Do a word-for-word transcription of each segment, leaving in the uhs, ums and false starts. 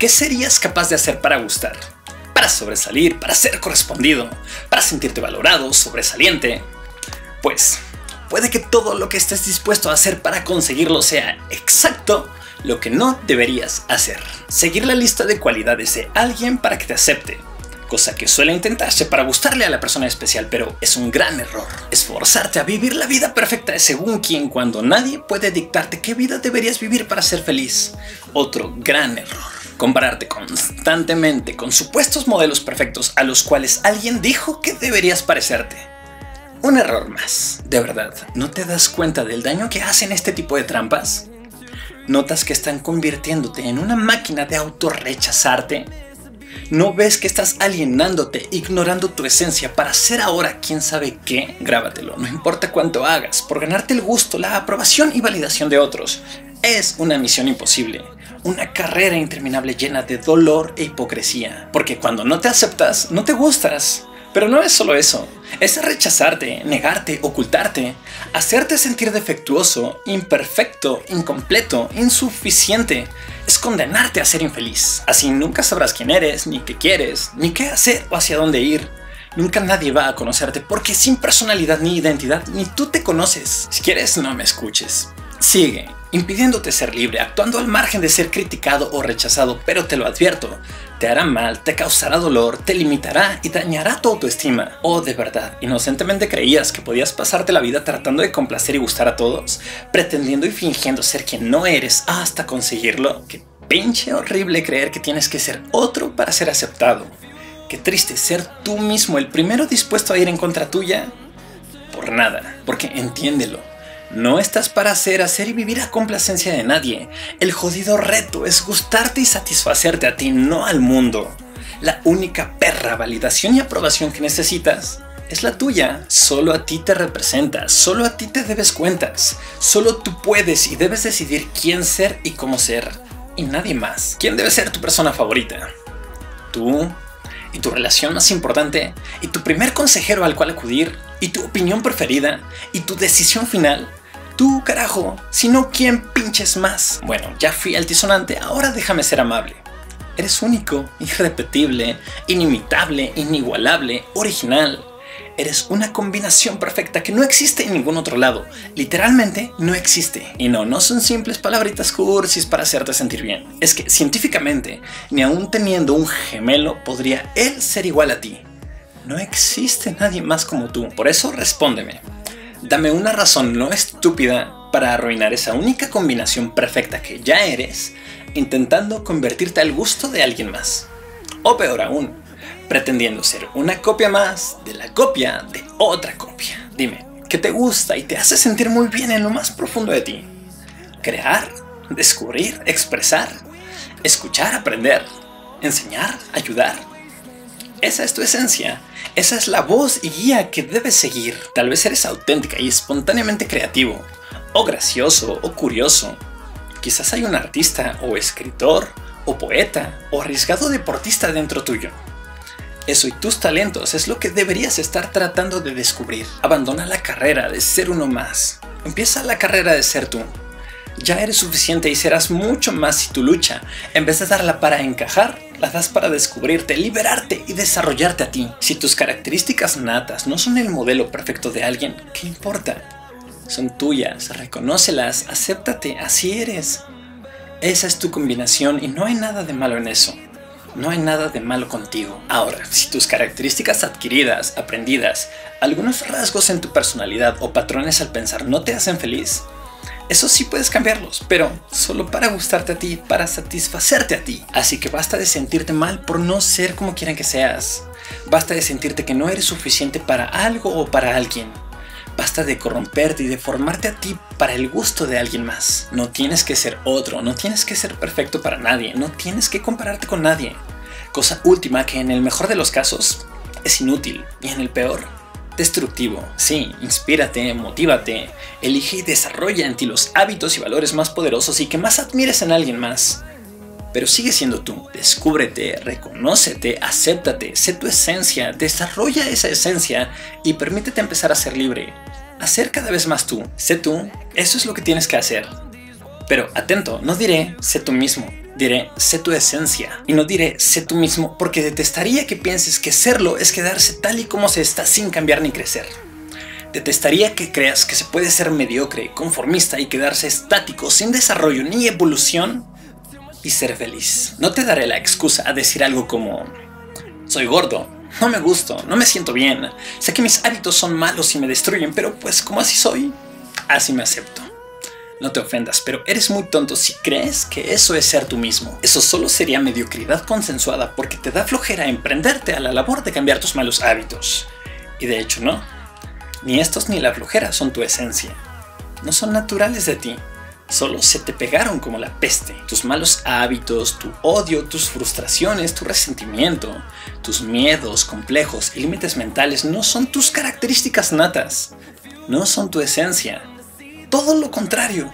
¿Qué serías capaz de hacer para gustar? Para sobresalir, para ser correspondido, para sentirte valorado, sobresaliente. Pues, puede que todo lo que estés dispuesto a hacer para conseguirlo sea exacto lo que no deberías hacer. Seguir la lista de cualidades de alguien para que te acepte. Cosa que suele intentarse para gustarle a la persona especial, pero es un gran error. Esforzarte a vivir la vida perfecta según quien, cuando nadie puede dictarte qué vida deberías vivir para ser feliz. Otro gran error. Compararte constantemente con supuestos modelos perfectos a los cuales alguien dijo que deberías parecerte. Un error más. ¿De verdad no te das cuenta del daño que hacen este tipo de trampas? ¿Notas que están convirtiéndote en una máquina de autorrechazarte? ¿No ves que estás alienándote, ignorando tu esencia para ser ahora quién sabe qué? Grábatelo, no importa cuánto hagas, por ganarte el gusto, la aprobación y validación de otros. Es una misión imposible, una carrera interminable llena de dolor e hipocresía. Porque cuando no te aceptas, no te gustas. Pero no es solo eso, es rechazarte, negarte, ocultarte, hacerte sentir defectuoso, imperfecto, incompleto, insuficiente. Es condenarte a ser infeliz. Así nunca sabrás quién eres, ni qué quieres, ni qué hacer o hacia dónde ir. Nunca nadie va a conocerte porque sin personalidad ni identidad ni tú te conoces. Si quieres, no me escuches. Sigue, impidiéndote ser libre, actuando al margen de ser criticado o rechazado, pero te lo advierto, te hará mal, te causará dolor, te limitará y dañará tu autoestima. ¿O de verdad, inocentemente creías que podías pasarte la vida tratando de complacer y gustar a todos, pretendiendo y fingiendo ser quien no eres hasta conseguirlo? Qué pinche horrible creer que tienes que ser otro para ser aceptado. Qué triste ser tú mismo el primero dispuesto a ir en contra tuya por nada, porque entiéndelo. No estás para hacer, hacer y vivir a complacencia de nadie. El jodido reto es gustarte y satisfacerte a ti, no al mundo. La única perra validación y aprobación que necesitas es la tuya. Solo a ti te representas, solo a ti te debes cuentas. Solo tú puedes y debes decidir quién ser y cómo ser. Y nadie más. ¿Quién debe ser tu persona favorita? ¿Tú? ¿Y tu relación más importante? ¿Y tu primer consejero al cual acudir? ¿Y tu opinión preferida? ¿Y tu decisión final? Tú, carajo, si no, ¿quién pinches más? Bueno, ya fui altisonante, ahora déjame ser amable. Eres único, irrepetible, inimitable, inigualable, original. Eres una combinación perfecta que no existe en ningún otro lado. Literalmente no existe. Y no, no son simples palabritas cursis para hacerte sentir bien. Es que científicamente, ni aún teniendo un gemelo, podría él ser igual a ti. No existe nadie más como tú. Por eso respóndeme. Dame una razón no estúpida para arruinar esa única combinación perfecta que ya eres, intentando convertirte al gusto de alguien más. O peor aún, pretendiendo ser una copia más de la copia de otra copia. Dime, ¿qué te gusta y te hace sentir muy bien en lo más profundo de ti? Crear, descubrir, expresar, escuchar, aprender, enseñar, ayudar. Esa es tu esencia. Esa es la voz y guía que debes seguir. Tal vez eres auténtica y espontáneamente creativo, o gracioso, o curioso. Quizás hay un artista, o escritor, o poeta, o arriesgado deportista dentro tuyo. Eso y tus talentos es lo que deberías estar tratando de descubrir. Abandona la carrera de ser uno más. Empieza la carrera de ser tú. Ya eres suficiente y serás mucho más si tu lucha, en vez de darla para encajar, la das para descubrirte, liberarte y desarrollarte a ti. Si tus características natas no son el modelo perfecto de alguien, ¿qué importa? Son tuyas, reconócelas, acéptate, así eres. Esa es tu combinación y no hay nada de malo en eso. No hay nada de malo contigo. Ahora, si tus características adquiridas, aprendidas, algunos rasgos en tu personalidad o patrones al pensar no te hacen feliz, eso sí puedes cambiarlos, pero solo para gustarte a ti, para satisfacerte a ti. Así que basta de sentirte mal por no ser como quieren que seas. Basta de sentirte que no eres suficiente para algo o para alguien. Basta de corromperte y de formarte a ti para el gusto de alguien más. No tienes que ser otro, no tienes que ser perfecto para nadie, no tienes que compararte con nadie. Cosa última que en el mejor de los casos es inútil y en el peor, destructivo. Sí, inspírate, motívate, elige y desarrolla en ti los hábitos y valores más poderosos y que más admires en alguien más. Pero sigue siendo tú. Descúbrete, reconócete, acéptate, sé tu esencia, desarrolla esa esencia y permítete empezar a ser libre. A ser cada vez más tú. Sé tú, eso es lo que tienes que hacer. Pero atento, no diré sé tú mismo. Diré, sé tu esencia, y no diré, sé tú mismo, porque detestaría que pienses que serlo es quedarse tal y como se está sin cambiar ni crecer. Detestaría que creas que se puede ser mediocre, conformista y quedarse estático, sin desarrollo ni evolución, y ser feliz. No te daré la excusa a decir algo como, soy gordo, no me gusto, no me siento bien, sé que mis hábitos son malos y me destruyen, pero pues como así soy, así me acepto. No te ofendas, pero eres muy tonto si crees que eso es ser tú mismo. Eso solo sería mediocridad consensuada porque te da flojera emprenderte a la labor de cambiar tus malos hábitos. Y de hecho no, ni estos ni la flojera son tu esencia. No son naturales de ti, solo se te pegaron como la peste. Tus malos hábitos, tu odio, tus frustraciones, tu resentimiento, tus miedos, complejos y límites mentales no son tus características natas, no son tu esencia. Todo lo contrario,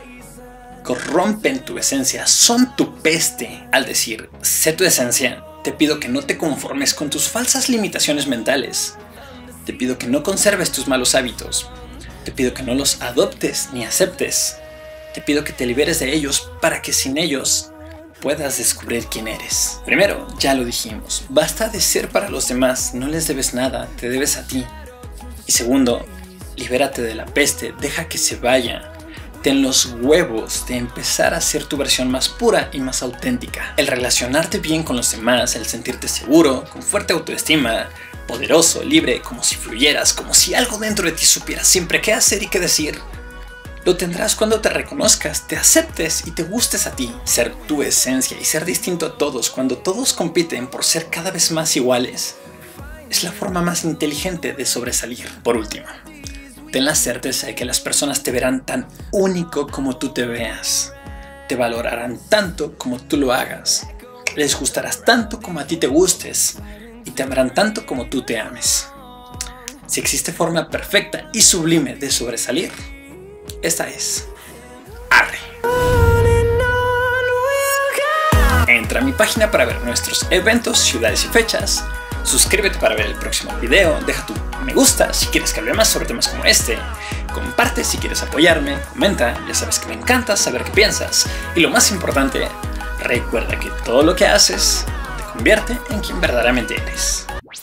corrompen tu esencia, son tu peste. Al decir, sé tu esencia, te pido que no te conformes con tus falsas limitaciones mentales. Te pido que no conserves tus malos hábitos. Te pido que no los adoptes ni aceptes. Te pido que te liberes de ellos para que sin ellos puedas descubrir quién eres. Primero, ya lo dijimos, basta de ser para los demás, no les debes nada, te debes a ti. Y segundo, libérate de la peste, deja que se vaya. Ten los huevos de empezar a ser tu versión más pura y más auténtica. El relacionarte bien con los demás, el sentirte seguro, con fuerte autoestima, poderoso, libre, como si fluyeras, como si algo dentro de ti supiera siempre qué hacer y qué decir. Lo tendrás cuando te reconozcas, te aceptes y te gustes a ti. Ser tu esencia y ser distinto a todos cuando todos compiten por ser cada vez más iguales es la forma más inteligente de sobresalir. Por último, ten la certeza de que las personas te verán tan único como tú te veas. Te valorarán tanto como tú lo hagas. Les gustarás tanto como a ti te gustes. Y te amarán tanto como tú te ames. Si existe forma perfecta y sublime de sobresalir, esta es. Arre. Entra a mi página para ver nuestros eventos, ciudades y fechas. Suscríbete para ver el próximo video. Deja tu me gusta si quieres que hable más sobre temas como este. Comparte si quieres apoyarme. Comenta, ya sabes que me encanta saber qué piensas. Y lo más importante, recuerda que todo lo que haces te convierte en quien verdaderamente eres.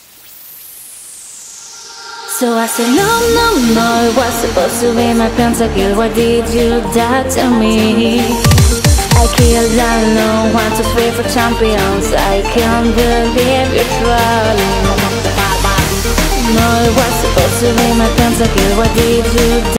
So I said no, no, no, it was supposed to be my pentakill. Why did you die to me? I killed alone, one, two, three for champions. I can't believe you're trolling. No, it was supposed to be my pentakill. Why did you die?